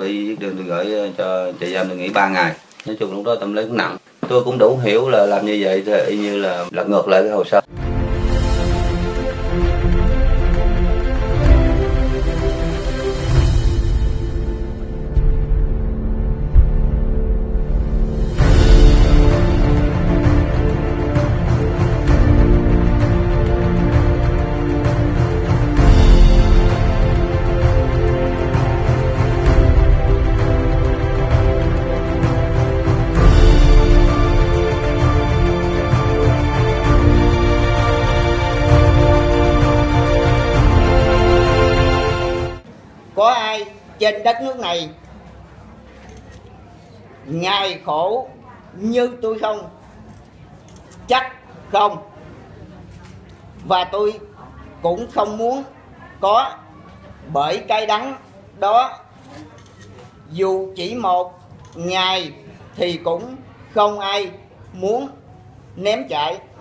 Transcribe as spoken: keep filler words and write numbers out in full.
bị viết đơn tôi gửi cho trại giam tôi nghỉ ba ngày. Nói chung lúc đó tâm lý cũng nặng. Tôi cũng đủ hiểu là làm như vậy thì như là lật ngược lại cái hồ sơ. Có ai trên đất nước này ngài khổ như tôi không? Chắc không. Và tôi cũng không muốn có, bởi cái đắng đó dù chỉ một ngày thì cũng không ai muốn ném chạy.